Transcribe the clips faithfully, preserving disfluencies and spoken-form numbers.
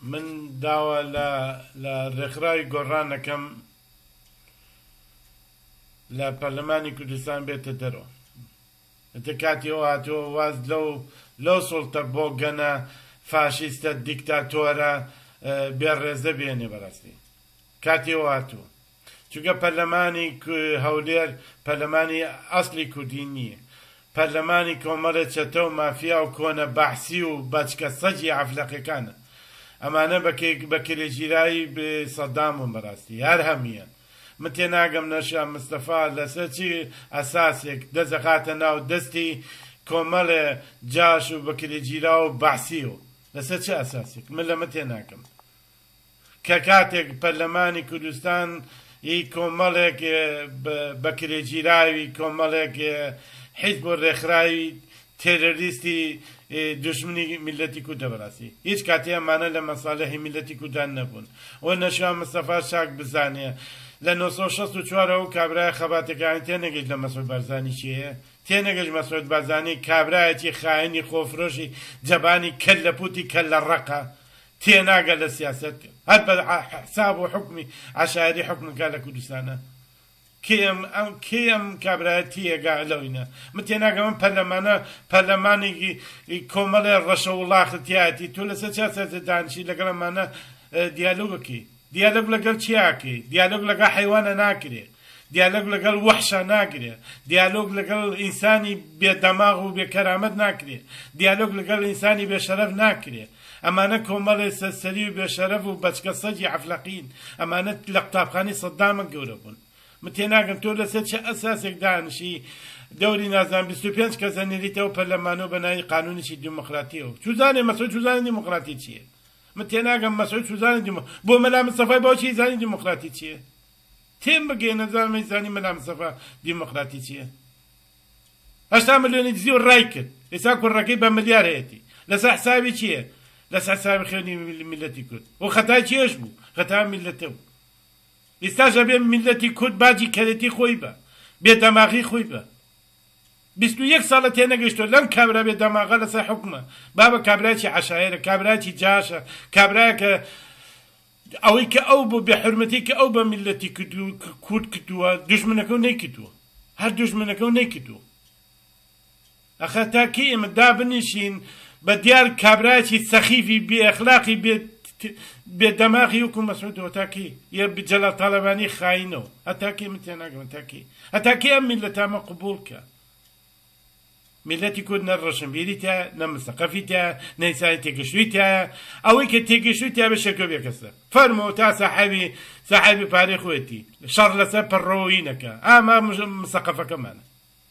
من داوە لە ڕێکخراوی گۆڕانەکەم لە پەرلەمانی کوردستان بێتە دەرەوە. ئەتە کاتیەوە هاتووە واز لەو لەو سوڵتە بۆ گەنە فاشیستە دیکتاتۆرە بێڕێزە بێنێ بەڕاستی کاتیەوە هاتووە، چونکە پەرلەمانی هەولێر پەرلەمانی ئەسلی کوردی نییە، پەرلەمانی کۆمەڵە چەتە و مافیا و کۆنە بەحسی و بەچکە سەجی عەفلەقیەکانە. ئەمانە بە کلێگیرایی سەدام و بەڕاستی هەر هەمیە. من تێناگەم نەشا مستەفا لەسەر چی ئەساسێک دەزەخاتە ناو دەستی کۆمەڵێ جاش و بە کلێگیرا و بەحسی و لەسەر چه ئەساسێک من لەمە تێناکەم کە کاتێک پەرلەمانی کوردستان هی کۆمەڵێک بە کلێگیراوی کۆمەڵێک حیزب و ڕێکخراوی تێرۆریستی دژمنی میلەتی کوردە بەڕاستی هیچ کاتی ئەمانە لە مەساڵەحی میلەتی کوردان نەبوون. ئەوە نەشا مستەفا شاک بزانێ لە نۆ سەد و شەست و چوارەوە کابرای خەباتەکانی تێنەگەیشت لە مەسعود بارزانی چییە؟ تێنەگەیشت مەسعود بارزانی کابرایەتی خاینی خۆفرۆشی جەبانی کەل لە پوتی کەل لە ڕەقە تێناگە لە سیاسەت هەر بە حساب و حکمی عەشایری حکمکا لە کوردستانە. کێ ئەم کابرایەتیەگا لەوینە من تێناگەم ئەم پەرلەمانە پەرلەمانێکی کۆمەڵێ ڕەشە وڵاختیایەتی تۆ لەسەر چاسەتە دانیشی لەگەڵ ئەمانە دیالۆگەکەی دیالۆگ لەگەڵ چیاکەی دیالۆگ لەگەڵ حەیوانە ناکرێ، دیالۆگ لەگەڵ وەحشە ناکرێ، دیالۆگ لەگەڵ ئینسانی بێدەماغ و بێکەرامەت ناکرێ، دیالۆگ لەگەڵ ئینسانی بێشەرەف ناکرێ. ئەمانە کۆمەڵێ سەرسەری و بێشەرەف و بەچکە سەجی عەفلەقین، ئەمانە لە قوتابخانەی سەدامە گەورە بوون. من تێناگەم تۆ لەسەر چه ئەساسێک دانیشی دەوری نازان بیست و پێنج کەس هەنێریتەوە پەرلەمانەوە بەناوی قانونیشی دیموکراتیەوە. چوزانێ مەسعود چوزانی دیموکراتی چییە؟ من تێناگەم مەسعود چوزانی دیموکراتی بۆ مەلا مستەفای باوکی زانی دیموکراتی چییە؟ تێم بگەێنە زانمەی زانی مەلا مستەفا دیموکراتی چییە؟ هەشتا ملیۆنی دزی و ڕای کرد، ئێستا کوڕەکەی بە ملیار هەیەتی لەسەر حسابی چییە؟ لەسەر حسابی خوێنی میلەتی کورد. و خەتای چێش بوو؟ خەتای میلەتە بوو. ئێستاش ئەبێ میلەتی کورد باجی کەرێتی خۆی بە بێدەماغی خۆی بە بیست و یەک ساڵە تێنەگەیشتۆ لەم کابرا بێدەماغە لەسەر حکومە بابە کابراکی عەشایرە کابراکی جاشە کابرایەکە ئەوەی کە ئەو بۆ بێحورمەتی کە ئەو بە میلەتی کورد کردووە دوژمنەکە و نەیکردووە هەر دوژمنەکە و نەیکردووە. ئەخە تاکە ئێمە دابنیشین بە دیار کابراکی سەخیفی بێئەخلاقی بێ بێدەماغی وەکو مەسعود هەتاکی یە جەلال تاڵەبانی خاینەوە هەتاکی من تێناگەم هەتاکی هەتاکی ئەم میلەتامە قبوڵ کە میلەتی کورد نە ڕەشنبیریتە نە مستەقەفیتە نە ئینسانی تێگەشتوویتە ئەوەی کە تێگەشتوویتە بە شەکۆ بێکەسە فەرمەوە تا سەحابی سەحابی پارەی خۆیەتی شەڕ لەسەر پەڕەوەی نەکە ئاما مستەقەفەکەمانە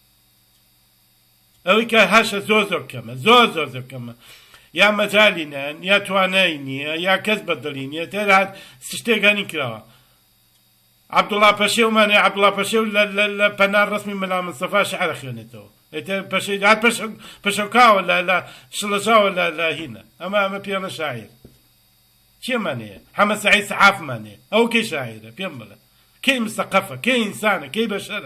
ئەوەی کە هەشە زۆر زۆر کەمە زۆر زۆر زۆر کەمە یا مەجالی نەن یا توانای نییە یا کەس بەدڵی نییە تێرات شتێکانی کراوە. عەبدوڵڵا پەشێومانێ عەبدوڵڵا پەشێو لە پەنار ڕەسمی مەلا مستەفا شەعرە خوێنێتەوە پەشەوکاوە لە شڵەژاوە لە هینە ئەمە ئەمە پێڵە شاعیر چێمانەیە حەمە سەعید سەحافمانێ ئەو کەی شاعیرە پێم بڵێ کەی مستەقەفە کەی ئینسانە کەی بەشەرە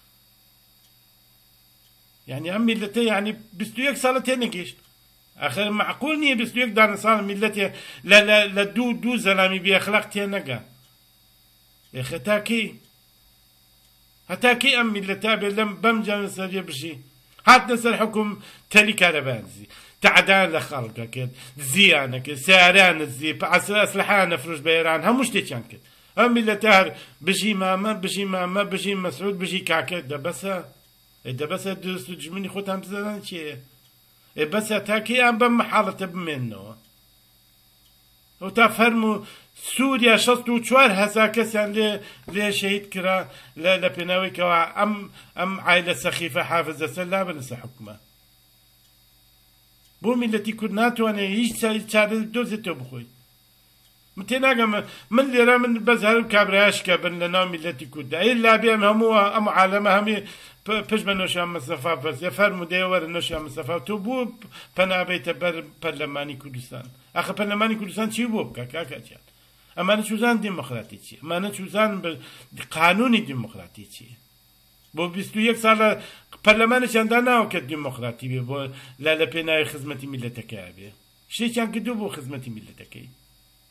یعنی ئەم میلەتە یعنی بیست و یەک ساڵە تێنەگەیشت. آخر معقول نییە بیست و یەک دانەساڵ میلەتێ لە دوو دوو زەلامی بێئەخلاق تێنەگا. هەتاکەی هەتاکەی ئەم میلەتە بێ لەم بەم جانەسەریە بژی هاتنە سەر حکوم تەلی کارەبانزی تەعدان لە خەڵکە کرد زیانە کرد سیارانە زی ئەسلحانە فرۆش بە ئێران هەموو شتێکیان کرد. ئەم میلەتە هەر بژی مامە بژی مامە بژی مەسعود بژی کاکە دەبەسە دەبەسە دەست و دژمنی خۆتان بزانن چییە بەسە تاکەی ئەم بەم حاڵەتە بمێننەوە. ئەو تا فەرمو سووریا شەست و چوار هەزار کەسیان لێ لێ شەهید کرا لە پێناوەیەکەوە ئەم ئەم عایلە سەخیفە حافزە سەر لابن لەسەر حکومە. بۆ میلەتی کورد ناتوانێت هیچ چارە دۆزێتەوە بخۆی. من تێناگەم من لێرە من بەزار و کابرایشکە بن لە ناو میلەتی کورددا ئیلا بێن هەموو ئەم عالەمە هەمێ پشت بە نۆشیان مستەفا فەرزێ فەرموو دێ وەرە نۆشیان مستەفا تۆ بۆ پەنابێتە بەر پەرلەمانی کوردستان. ئەخە پەرلەمانی کوردستان چی بۆ بکە کاکاتیان؟ ئەمانە چوزان دیموکراتی چییە؟ ئەمانە چوزان قانونی دیموکراتی چییە؟ بۆ بیست و یەک ساڵە پەرلەمانێکیاندا ناوە کە دیموکراتی بێ بۆ لا لە پێناوی خزمەتی میلەتەکەیە بێ شتێکیان کردووە بۆ خزمەتی میلەتەکەی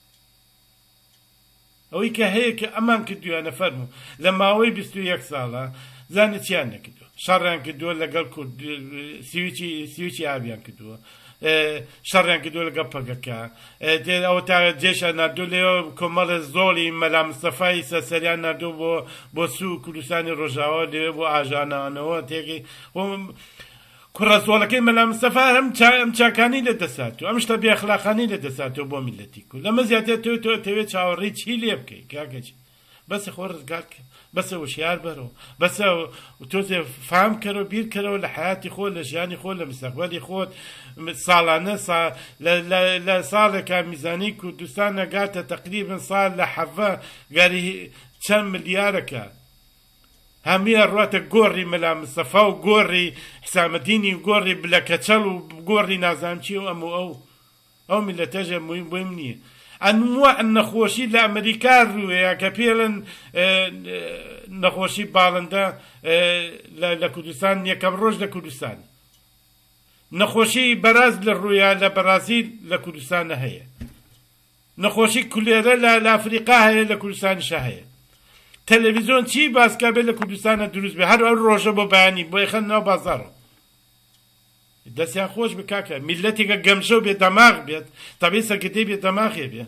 ئەوەی کە هەیە کە ئەمان کردویانە فەرموو لە ماوەی بیست و یەک ساڵە زانت چیان نەکردووە شەڕیان کردووە لەگەڵ کورد سیویچی ئاویان کردووە شەڕیان کردووە لەگەڵ پەگەکە ئەوە تا جێشان نردوو لێەوە کۆمەڵە زۆڵی مەلا مستەفای سەسەریان نردوو بۆ بۆ سوو کوردستانی ڕۆژاوە لێ بۆ ئاژانانەوە تێگەی کوڕە زۆڵەکەی مەلا مستەفا هەم ئەم چاکانی لە دەساتوە ئەم شتە بێئەخلاقانی لە دەساتەوە بۆ میلەتی کورد لەمە زیاتر تۆ تۆ دەوێت چاوەڕێی چی لێ بکەی کاکەچی بەسە خۆ ڕزگار کە بەسە وشیار بەرەوە بەسە تۆزێ فام کەرەوە بیر کەرەوە لە حیاتی خۆ لە ژیانی خۆ لە مستەقبەلی خۆت ساڵانە لە ساڵێکا میزانی کوردستان نەگاتە تەقریبن ساڵ لە حەڤە گاری چەند ملیارەکە هەمیە ڕاتە گۆڕی مەلا مستەفا و گۆڕی حسامەدینی و گۆڕی بلەکەچەڵ و گۆڕی نازانم چی و ئەم و ئەو ئەو میلەتەژە بۆیم نییە ئەنوە نەخۆشی لە ئەمریکا ڕووەیە کە پێڵن نەخۆشی باڵندە لە کوردستان یەکەم ڕۆژ لە کوردستان نەخۆشی بەراز لە ڕوویە لە بەرازیل لە کوردستانە هەیە نەخۆشی کولێرە لە ئەفریقا هەیە لە کوردستانیشە هەیە تەلەڤیزۆن چی باسکە بێت لە کوردستانە دروست بێ هەر ئەو ڕۆژە بۆ بەیانی بۆ یخەن ناو بازاڕە دەستیان خۆش بکاکە میلەتێکە گەمژە و بێ دەماغ بێت تەبێ سەرکردەی بێ دەماغێ بێ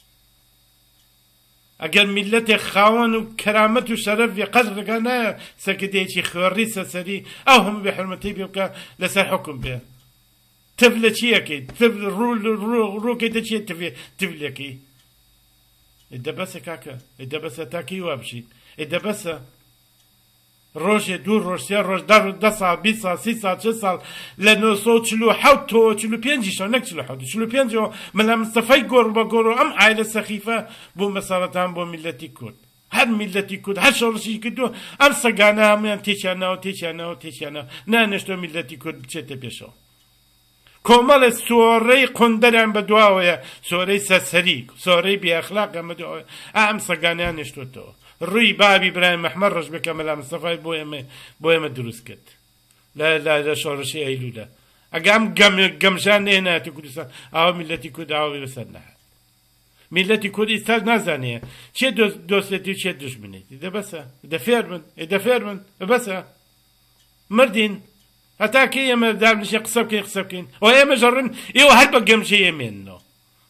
ئەگەر میلەتێک خاوەن و کەرامەت و شەرەف بێ قەت ڕگا نایە سەرکردەیەکی خوێڕی سەسەری ئەو هەموو بێ حرمەتەی بێ بکە لەسەر حکم بێ تف لە چیەکەی تف ڕووکەیتە چیە تفلەکەی دەبەسە کاکە دەبەسە تاکەی وا بشین دەبەسە ڕۆژێ دوو ڕۆژ سێ ڕۆژ دە ساڵ بیست ساڵ سی ساڵ چل ساڵ لە نۆ سەد و چل و حەوت تۆ چل و پێنجیشەوە نەک چل و حەوت چل و پێنجەوە مەلا مستەفای گۆڕ بە گۆڕ و ئەم عایلە سەخیفە بوو مەسەڵەتان بۆ میلەتی کورد هەر میلەتی کورد هەر شەڕشی کردووە ئەم سەگانە هەمویان تێکیان ناوە تێکیان ناوە تێکیان ناوە نانێشتۆ میلەتی کورد بچێتە پێشەوە کۆمەڵە سۆرەی قۆندەریان بەدواوەیە سۆرەی سەرسەری سۆرەی بێئەخلاقیان بەدواوەیە ئەم سەگانیان نێشتۆتەوە ڕووی بابی برایم مەحمەد ڕەش بکە مەلا مستەفای بۆ ئێمە بۆ ئێمە دروست کرد لە شۆڕشی ئەیلولە ئەگە ئەم گەمژان نێنایەتە کوردستان ئاوا میلەتی کورد ئاوا بەسەر نەهات میلەتی کورد ئێستا نازانێ چێ دۆستێتی و چێ دوژمنێتی دەبەسە دەفێر بن دەفێر بن بەسە مردین هەتا کە ئێمە دابنیشە قسە بکەین قسە بکەین ئەو ئێمە ژەڕن ئێوە هەر بە گەمژەی ئێمێننەوە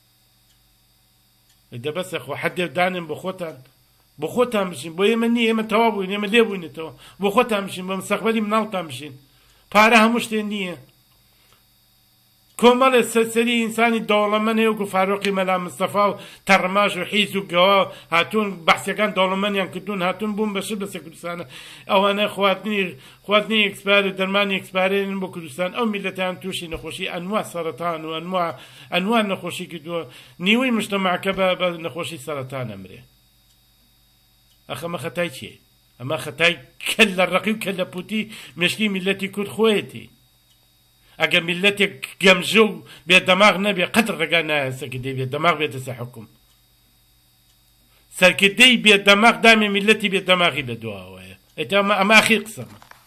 دەبەسە خۆ حەدێ دانن بۆ خۆتان بۆ خۆتان بشین بۆ ئێمە نییە ئێمە تەواو بووین ئێمە لێ بووینێتەوە بۆ خۆتان بشین بۆ مستەقبەلی مناڵتان بشین پارە هەموو شتێ نییە کۆمەڵێ سەرسەری ئینسانی دەوڵەمەند هەیە وەکو فاروقی مەلا مستەفا و تەڕماژ و حیز و گەوا هاتوون بەحسیەکان دەوڵەمەندیان کردوون هاتوون بوون بەشر بەسەر کوردستانە ئەوانە خواردنی خواردنی ئێکسپار و دەرمانی ئێکسپارێنن بۆ کوردستان ئەو میلەتیان تووشی نەخۆشی ئەنوا سەرەتان و ئەنوا ئەنوا نەخۆشی کردووە نیوەی مجتەماعەکە بە نەخۆشی سەرەتان ئەمرێ ئەخەمە خەتای چییە ئەمە خەتای کەل لە ڕەقی و کەل لە پووتی مشکی میلەتی کورد خۆیەتی ئەگە میلەتێک گەمژە و بێدەماغ نەبێ قەت ڕێگا نایە سەرکردەی بێدەماغ بێتە سەر حکم سەرکردەی بێدەماغ دامی میلەتی بێدەماغی بەدواوەیە ئەمە ئەمە ئاخیر قسەمە